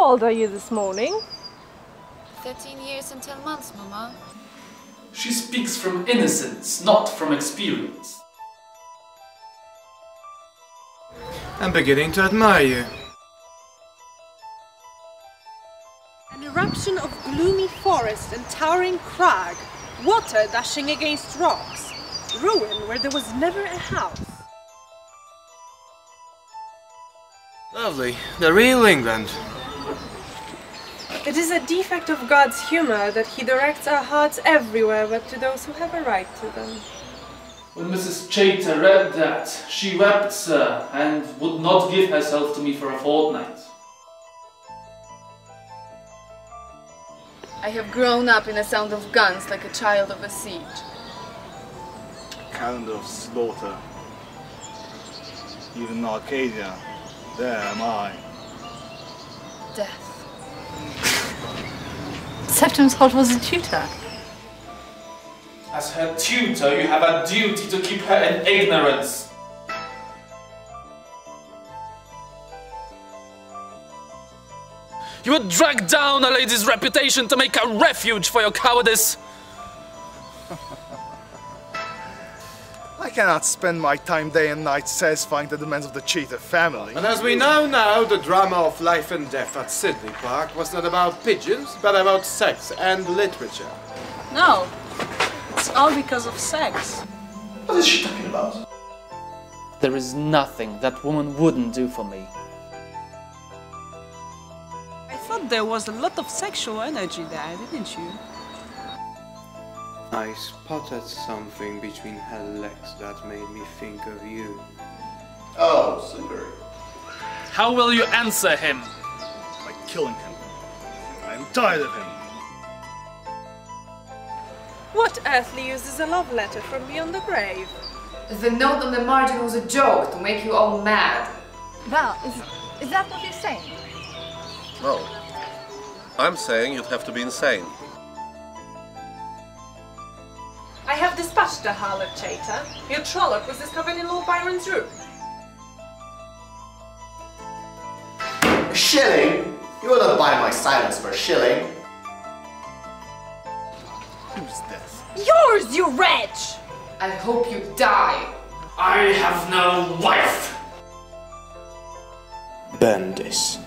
old are you this morning? 13 years and 10 months, Mama. She speaks from innocence, not from experience. I'm beginning to admire you. An eruption of gloomy forest and towering crag, water dashing against rocks, ruin where there was never a house. Lovely. The real England. It is a defect of God's humor that he directs our hearts everywhere but to those who have a right to them. When Mrs. Chater read that, she wept, sir, and would not give herself to me for a fortnight. I have grown up in the sound of guns like a child of a siege. Kind of slaughter. Even in Arcadia, there am I. Death. Centrum's heart was a tutor. As her tutor, you have a duty to keep her in ignorance. You would drag down a lady's reputation to make a refuge for your cowardice. I cannot spend my time day and night satisfying the demands of the Cheetah family. And as we know now, the drama of life and death at Sydney Park was not about pigeons, but about sex and literature. No, it's all because of sex. What is she talking about? There is nothing that woman wouldn't do for me. I thought there was a lot of sexual energy there, didn't you? I spotted something between her legs that made me think of you. Oh, super. How will you answer him? By killing him. I am tired of him. What earthly use is a love letter from beyond the grave? The note on the margin was a joke to make you all mad. Val, is that what you're saying? No. I'm saying you'd have to be insane. I have dispatched the harlot, Chater. Your Trolloc was discovered in Lord Byron's room. A shilling? You will not buy my silence for a shilling. Who's this? Yours, you wretch! I hope you die. I have no wife! Burn this.